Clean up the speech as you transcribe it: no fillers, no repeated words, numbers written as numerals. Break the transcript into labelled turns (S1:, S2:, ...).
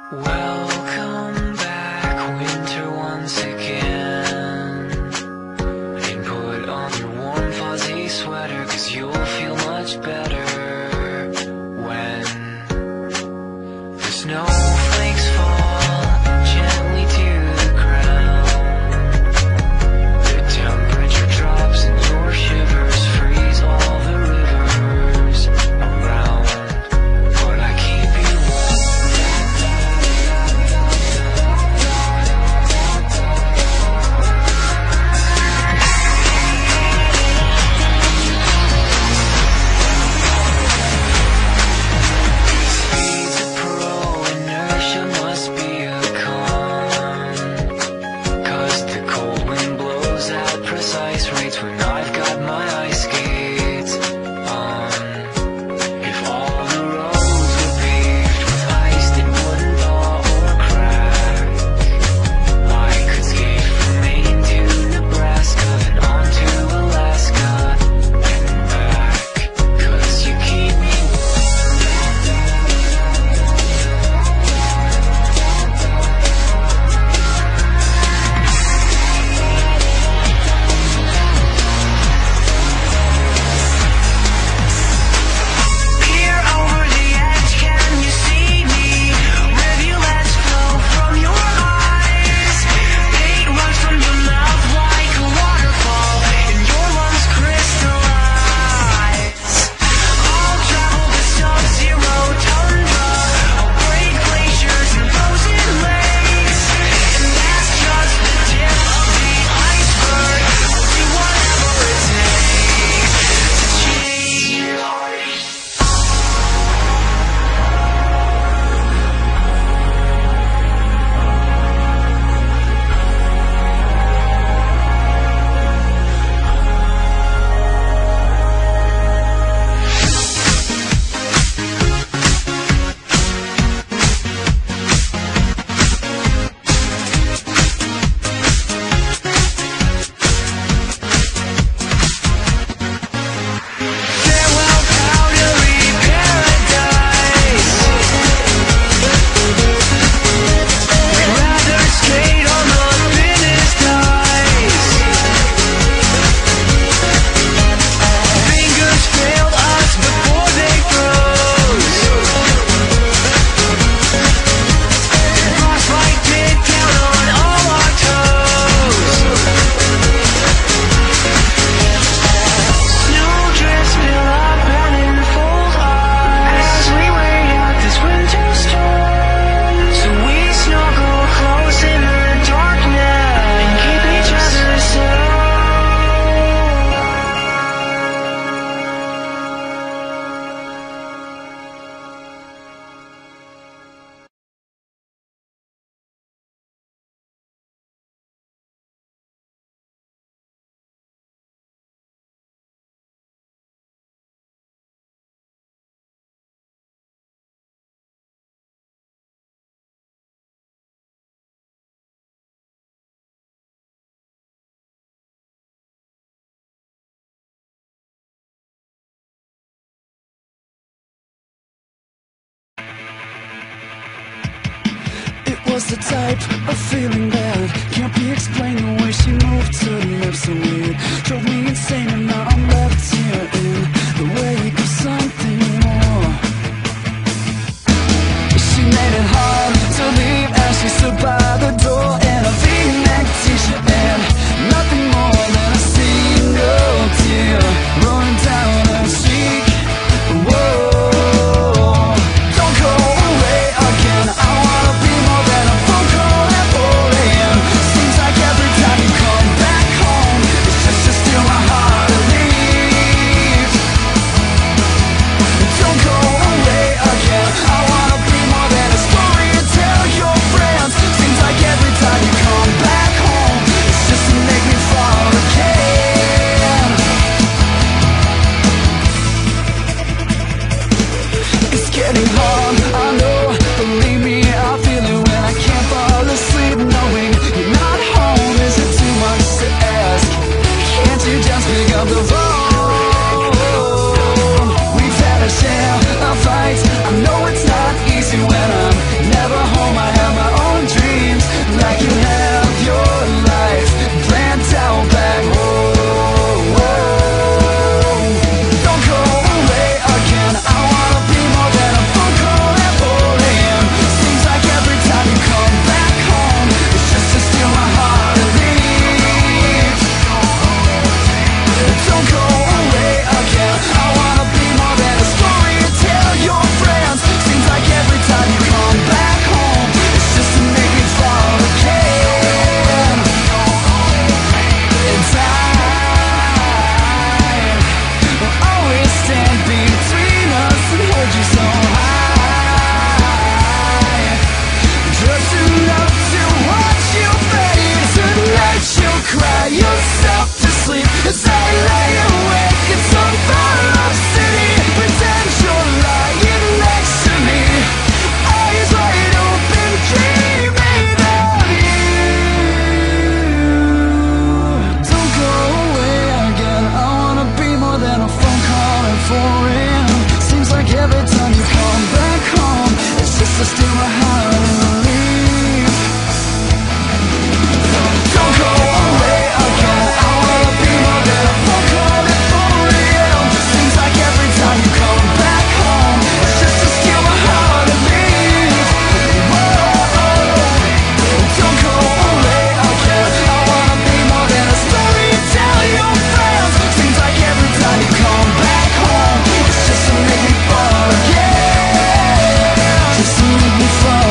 S1: Welcome back, winter, once again. And put on your warm fuzzy sweater, 'cause you'll feel much better when the snowflakes fall gently to the ground. The temperature drops and your shivers freeze all the rivers around. But I keep you warm. Speed's a pro, inertia must be a con. 'Cause the cold wind blows at precise rates when I've got my ice skates on. If all the roads were paved with ice that wouldn't thaw or crack, I could skate from Maine to Nebraska, then on to Alaska and back. 'Cause you keep me peer over the edge, can you see me? Rivulets flow from your eyes. Paint runs from your mouth like a waterfall, and your lungs crystallize. I'll travel the sub-zero tundra. I'll break glaciers and frozen lakes. And that's just the tip of the iceberg. I'll do whatever it takes to change. Farewell, powdery paradise. We'd rather skate on the thinnest ice. Fingers failed us before they froze. Frostbite bit down on all our toes. Snowdrifts fill up and enfold us as we wait out this winter storm. So we snuggle close in the darkness and keep each other safe.
S2: It was the type of feeling that can't be explained. The way she moved to the lips so weird drove me insane, and now I'm left here in the wake of something more. She made it hard to leave as she stood by the door in a V-neck t-shirt and nothing more than a single tear rolling down her cheek. Whoa, don't go away again. I wanna be more than a phone call at 4 a.m. Seems like every time you come back home, it's just to steal my heart and leave. Don't go away again. I wanna be more than a story to tell your friends. Seems like every time you come back home, it's just to make me fall again. It's getting hard, I know. Believe me, I feel it when I can't fall asleep knowing you're not home. Is it too much to ask? Can't you just pick up the phone? We've had a share of fights. I know it's not easy when I'm never home. absolutely fine.